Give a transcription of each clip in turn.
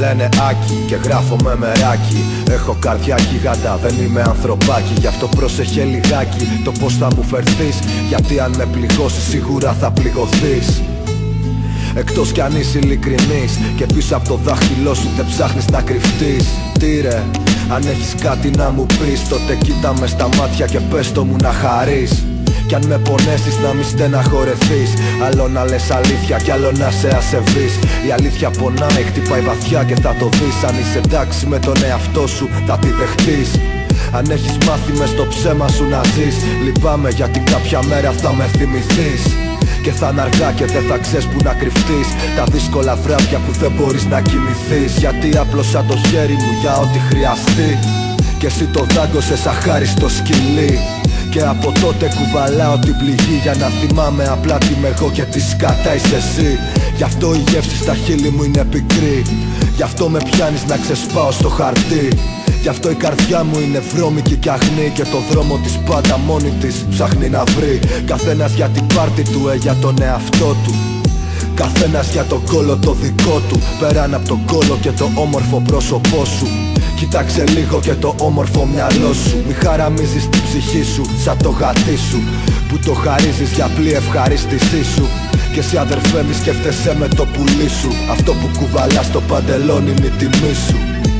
λένε Άκη και γράφω με μεράκι. Έχω καρδιά γίγαντα, δεν είμαι ανθρωπάκι. Γι' αυτό πρόσεχε λιγάκι το πως θα μου φερθείς, γιατί αν με πληγώσεις σίγουρα θα πληγωθείς. Εκτός κι αν είσαι ειλικρινής και πίσω από το δάχτυλό σου δεν ψάχνεις να κρυφτείς. Τι ρε, αν έχεις κάτι να μου πεις, τότε κοίτα με στα μάτια και πες το μου να χαρείς. Κι αν με πονέσεις να μη στεναχωρεθείς, άλλο να λες αλήθεια κι άλλο να σε ασεβείς. Η αλήθεια πονάει, χτυπάει βαθιά και θα το δεις. Αν είσαι εντάξει με τον εαυτό σου θα τη δεχτείς. Αν έχεις μάθει μες στο ψέμα σου να ζεις, λυπάμαι γιατί κάποια μέρα θα με θυμηθείς. Και θα είναι αργά και δεν θα ξέρεις που να κρυφτείς. Τα δύσκολα βράδια που δεν μπορείς να κοιμηθείς. Γιατί άπλωσα το χέρι μου για ό,τι χρειαστεί και εσύ το δάγκωσες σαν χάριστο σκυλί. Και από τότε κουβαλάω την πληγή για να θυμάμαι απλά τι είμαι εγώ και τι σκατά είσαι εσύ. Γι' αυτό η γεύση στα χείλη μου είναι πικρή, γι' αυτό με πιάνεις να ξεσπάω στο χαρτί. Γι' αυτό η καρδιά μου είναι βρώμικη κι αγνή και το δρόμο της πάντα μόνη της ψάχνει να βρει. Καθένας για την πάρτη του, για τον εαυτό του. Καθένας για τον κόλο το δικό του. Πέραν από τον κόλο και το όμορφο πρόσωπό σου, κοίταξε λίγο και το όμορφο μυαλό σου. Μη χαραμίζεις την ψυχή σου σαν το γατί σου, που το χαρίζεις για απλή ευχαρίστησή σου. Και εσύ αδερφέ μη σκέφτεσαι με το πουλί σου, αυτό που κουβαλάς στο παντελόνι είναι η τιμή σου.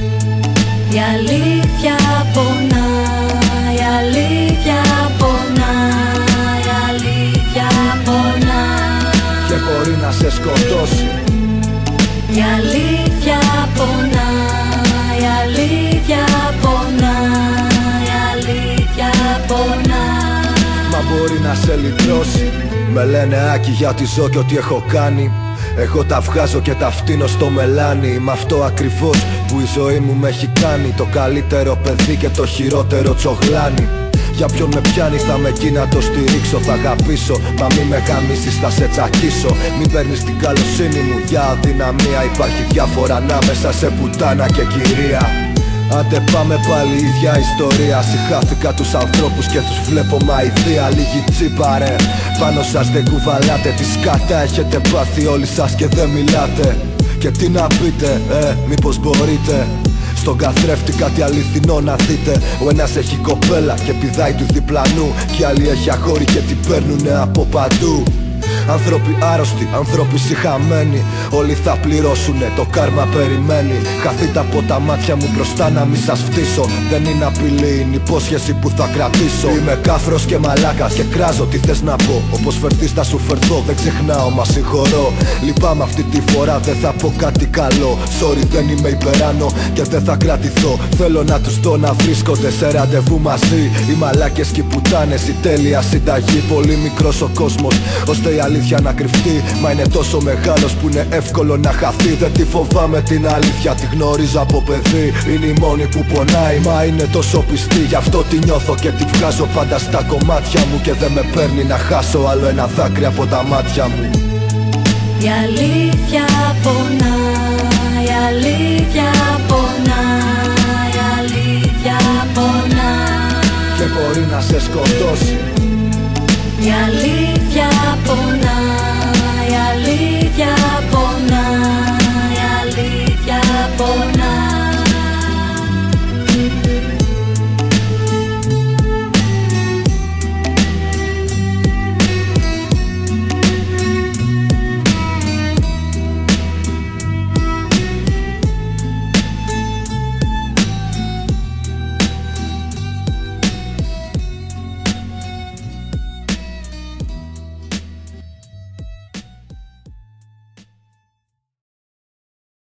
Η αλήθεια πονά, η αλήθεια πονά, η αλήθεια πονά και μπορεί να σε σκοτώσει. Η αλήθεια πονά, η αλήθεια πονά, η αλήθεια πονά, μα μπορεί να σε λυτρώσει. Με λένε Άκη γιατί ζω και ό,τι έχω κάνει εγώ τα βγάζω και τα φτύνω στο μελάνι. Μ' αυτό ακριβώς που η ζωή μου με έχει κάνει το καλύτερο παιδί και το χειρότερο τσογλάνι. Για ποιον με πιάνει θα με εκεί να το στηρίξω, θα αγαπήσω. Μα μη με γαμίσεις θα σε τσακίσω. Μην παίρνεις την καλοσύνη μου για αδυναμία. Υπάρχει διάφορα ανάμεσα σε πουτάνα και κυρία. Άντε πάμε πάλι ίδια ιστορία. Συχάθηκα τους ανθρώπους και τους βλέπω μαηδία. Λίγη τσίπα ρε, πάνω σας δεν κουβαλάτε. Τι σκάτα έχετε πάθει όλοι σας και δεν μιλάτε. Και τι να πείτε, μήπως μπορείτε στον καθρέφτη κάτι αληθινό να δείτε. Ο ένας έχει κοπέλα και πηδάει του διπλανού, κι άλλοι έχει αγόρι και την παίρνουνε από παντού. Άνθρωποι άρρωστοι, άνθρωποι σιχαμένοι, όλοι θα πληρώσουνε, το κάρμα περιμένει. Χαθείτε από τα μάτια μου μπροστά να μη σας φτύσω. Δεν είναι απειλή, είναι υπόσχεση που θα κρατήσω. Είμαι κάφρος και μαλάκας και κράζω τι θες να πω. Όπως φερθείς θα σου φερθώ, δεν ξεχνάω μα συγχωρώ. Λυπάμαι αυτή τη φορά, δεν θα πω κάτι καλό. Sorry δεν είμαι υπεράνω και δεν θα κρατηθώ. Θέλω να τους δω να βρίσκονται σε ραντεβού μαζί. Οι μαλάκες και οι πουτάνες, η τέλεια συνταγή. Πολύ μικρός ο κόσμος ώστε η αλήθεια να κρυφτεί, μα είναι τόσο μεγάλος που είναι εύκολο να χαθεί. Δεν τη φοβάμαι την αλήθεια, τη γνωρίζω από παιδί. Είναι η μόνη που πονάει, μα είναι τόσο πιστή. Γι' αυτό τη νιώθω και τη βγάζω πάντα στα κομμάτια μου. Και δεν με παίρνει να χάσω άλλο ένα δάκρυ από τα μάτια μου. Η αλήθεια πονά, η αλήθεια πονά, η αλήθεια πονά και μπορεί να σε σκοτώσει. Η αλήθεια